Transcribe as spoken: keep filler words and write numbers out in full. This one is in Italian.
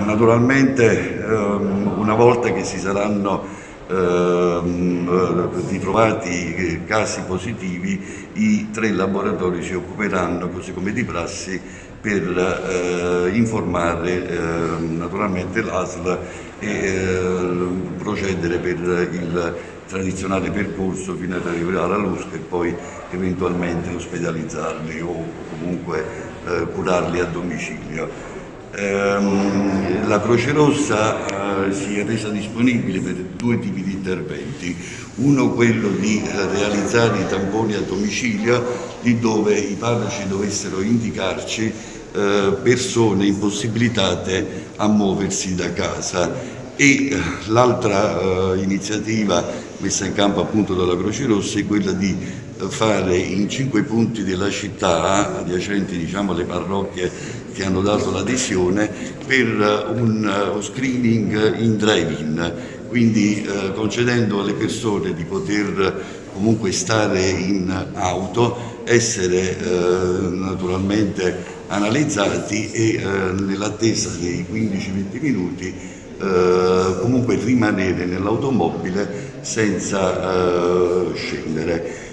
naturalmente ehm, una volta che si saranno ehm, ritrovati casi positivi, i tre laboratori si occuperanno, così come di prassi, per eh, informare eh, naturalmente l'A S L e eh, procedere per il tradizionale percorso fino ad arrivare alla L U S C e poi eventualmente ospedalizzarli o comunque eh, curarli a domicilio. Ehm, la Croce Rossa eh, si è resa disponibile per due tipi di interventi: uno quello di eh, realizzare i tamponi a domicilio, lì dove i parroci dovessero indicarci eh, persone impossibilitate a muoversi da casa, e eh, l'altra eh, iniziativa messa in campo appunto dalla Croce Rossa è quella di fare in cinque punti della città, adiacenti diciamo alle parrocchie che hanno dato l'adesione, per un uh, screening in drive-in, quindi uh, concedendo alle persone di poter comunque stare in auto, essere uh, naturalmente analizzati e uh, nell'attesa dei quindici venti minuti uh, comunque rimanere nell'automobile senza uh, scendere.